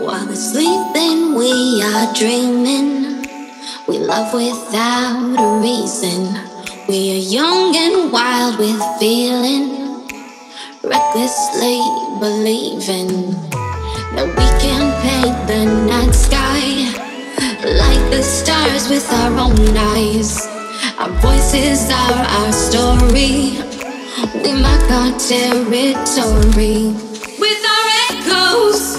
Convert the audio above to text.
While they're sleeping, we are dreaming. We love without a reason. We are young and wild with feeling, recklessly believing that we can paint the night sky like the stars with our own eyes. Our voices are our story. We mark our territory with our echoes.